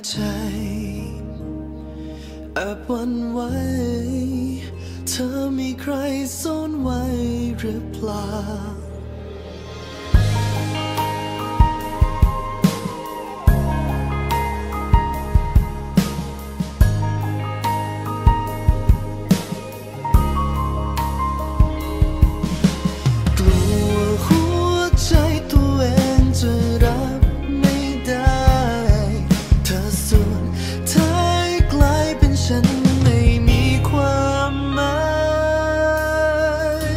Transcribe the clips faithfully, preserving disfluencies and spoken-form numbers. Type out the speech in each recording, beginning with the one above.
ใจแอบหวั่นไหวเธอมีใครซ่อนไว้หรือเปล่ากลัวหัวใจตัวเองจะรับไม่ได้เธอสุดท้ายกลายเป็นฉันไม่มีความหมาย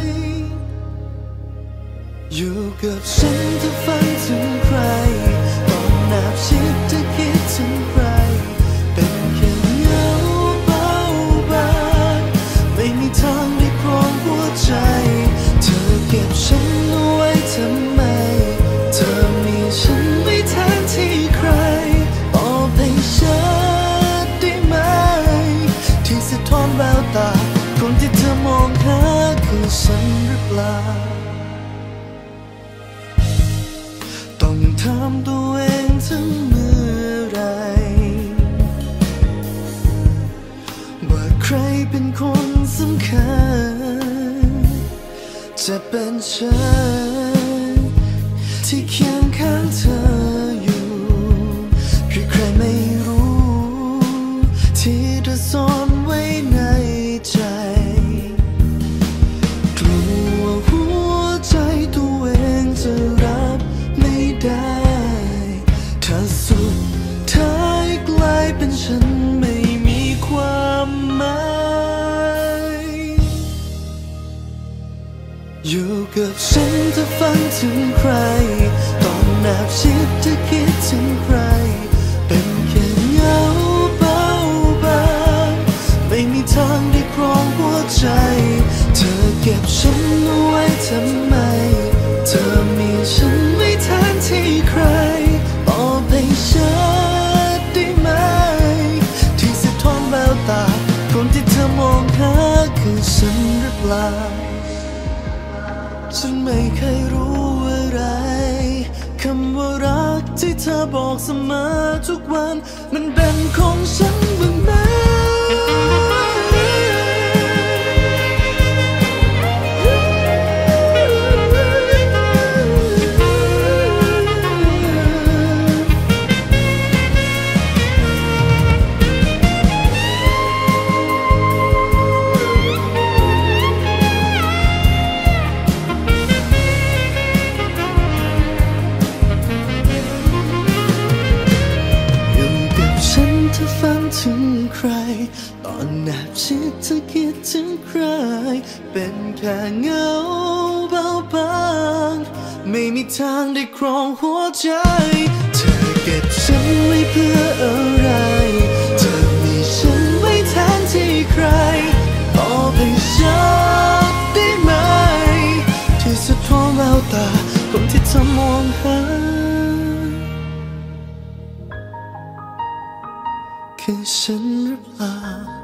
อยู่กับฉันเธอฝันถึงใครต้องแนบชิดเธอคิดถึงใครเป็นแค่เงาเบาบางไม่มีทางได้ครองหัวใจเธอเก็บฉันเอาไว้ทำไมเธอมีฉันไว้แทนที่ใครบอกให้ฉันได้ไหมที่สะท้อนแววตาคนที่เธอมองหาคือฉันหรือเปล่าต้องถามตัวเองถึงเมื่อไรว่าใครเป็นคนสำคัญจะเป็นฉันที่เคียงข้างเธออยู่หรือใครไม่รู้ที่เธอซ่อนไว้ในใจกลัวหัวใจตัวเองจะรับไม่ได้ถ้าสุดท้ายกลายเป็นฉันไม่มีความหมายอยู่กับฉันเธอฝันถึงใครต้องแนบชิดเธอคิดถึงใครเป็นแค่เงาเบาบางไม่มีทางได้ครองหัวใจเธอเก็บฉันเอาไว้ทำไมเธอมีฉันไว้แทนที่ใครบอกให้ฉันได้ไหมที่สะท้อนแววตาคนที่เธอมองหาคือฉันหรือเปล่าฉันไม่เคยรู้อะไรคำว่ารักที่เธอบอกเสมอทุกวันมันเป็นของฉันบ้างไหมฝันถึงใครตอนแนบชิดเธอคิดถึงใครเป็นแค่เงาเบาบางไม่มีทางได้ครองหัวใจเธอเก็บฉันไว้เพื่ออะไรเธอมีฉันไว้แทนที่ใครบอกให้ฉันได้ไหมที่สะท้อนแววตาคนที่เธอมองหาคือฉันหรือเปล่า